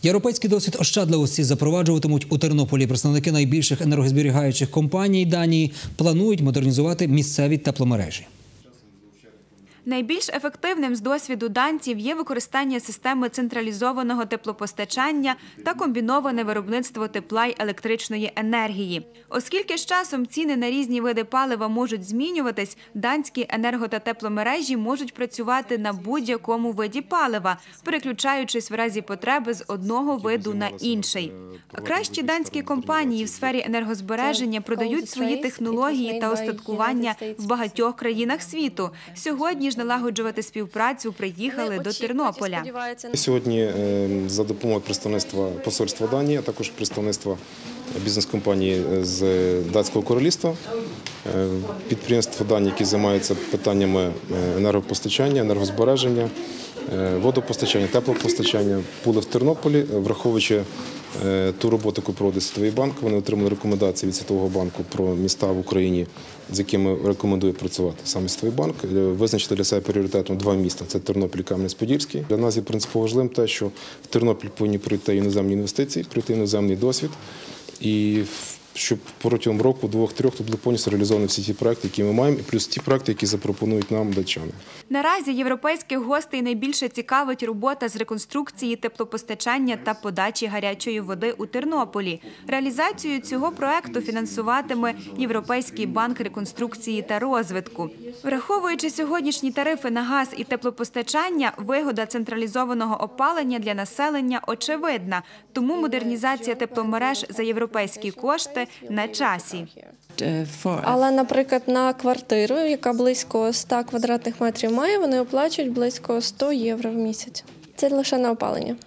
Європейський досвід ощадливості запроваджуватимуть у Тернополі. Представники найбільших енергозберігаючих компаній Данії планують модернізувати місцеві тепломережі. Найбільш ефективним з досвіду данців є використання системи централізованого теплопостачання та комбіноване виробництво тепла й електричної енергії. Оскільки з часом ціни на різні види палива можуть змінюватись, данські енерго- та тепломережі можуть працювати на будь-якому виді палива, переключаючись в разі потреби з одного виду на інший. Кращі данські компанії в сфері енергозбереження продають свої технології та устаткування в багатьох країнах світу. Сьогодні ж налагоджувати співпрацю приїхали до Тернополя. Сьогодні за допомогою представництва посольства Данії, а також представництва бізнес-компанії з Датського королівства, підприємства Данії, які займаються питаннями енергопостачання, енергозбереження, водопостачання, теплопостачання, були в Тернополі, враховуючи ту роботу, яку проводить Світовий банк. Вони отримали рекомендації від Світового банку про міста в Україні, з якими рекомендує працювати саме Світовий банк. Визначити для себе пріоритетом два міста – це Тернопіль і Кам'янець-Подільський. Для нас є принципово важливим те, що в Тернопіль повинні пройти іноземні інвестиції, пройти іноземний досвід. І щоб протягом року, двох-трьох, тут були повністю реалізовані всі ті проекти, які ми маємо, і плюс ті проекти, які запропонують нам датчани. Наразі європейських гостей найбільше цікавить робота з реконструкції, теплопостачання та подачі гарячої води у Тернополі. Реалізацію цього проекту фінансуватиме Європейський банк реконструкції та розвитку. Враховуючи сьогоднішні тарифи на газ і теплопостачання, вигода централізованого опалення для населення очевидна. Тому модернізація тепломереж за європейські кошти на часі. Але, наприклад, на квартиру, яка близько 100 квадратних метрів має, вони оплачують близько 100 євро в місяць. Це лише на опалення.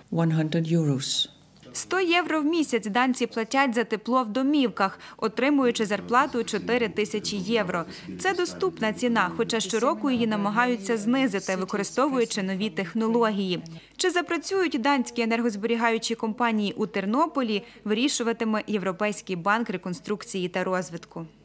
100 євро в місяць данці платять за тепло в домівках, отримуючи зарплату 4 тисячі євро. Це доступна ціна, хоча щороку її намагаються знизити, використовуючи нові технології. Чи запрацюють данські енергозберігаючі компанії у Тернополі, вирішуватиме Європейський банк реконструкції та розвитку.